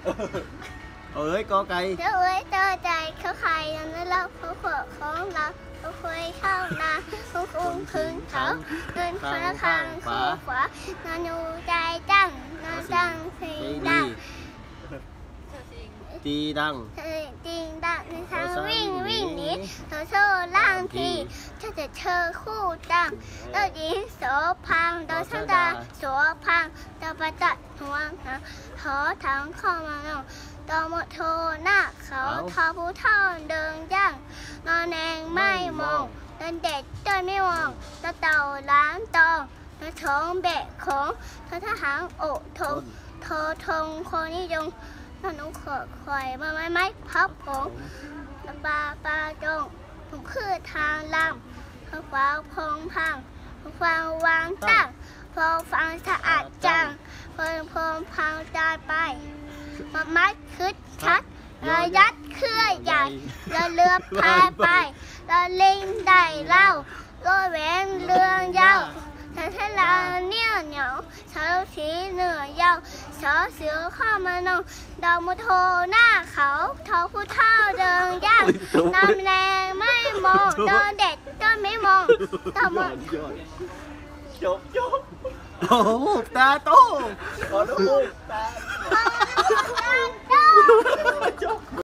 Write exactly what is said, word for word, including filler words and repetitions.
เอ้ยกอไก่เจ้าเอ้ยเจ้าใจเขาใครนั่นแล้วเขาขวของเราเขาคุยเข้านาคุ้งคุ้งคืนเขาเดินข้างข้างขวาขวานอนอยู่ใจจังนอนจังสีดังตีดังตีดังในทางวิ่งวิ่งหนีเธอโซ่ล่างทีฉันจะเธอคู่ดังแล้วยิงโสพังโดยฉันดาโสพังจะไปตัดหัวหางขอทางเข้ามาเนาะตอมโทหน้าเขาทอผู้เท่าเดินย่างนอนแดงไม่มองเดินเด็ดเดินไม่มองตะเต่าล้างตองเธอท้องแบกของเธอทหารโอทงเธอทงคนนิยมน้องน้องขอคอยมาไม้ไม้พับผมปลาปลาจงผมคือทางลำเขาฟ้าพงพังฟังวางตั้งพอฟังสะอาดจังเพิ่มพงพังตายไปมามัดคึดชัดระยัดเคลื่อนใหญ่ระเรือพายไประลิงได้เล่าโลแหวนเรืองยาวฉันเทลาเนี่ยเหนียวชาวสีเหนือยาวชอเสือข้ามานองดาวมุโทหน้าเขาเท้าผู้เท่าเดินย่างน้ำแรงไม่มองเดินเด็ดเดินไม่มองตามมาจบจบโอ้ตาโตขอลูกตา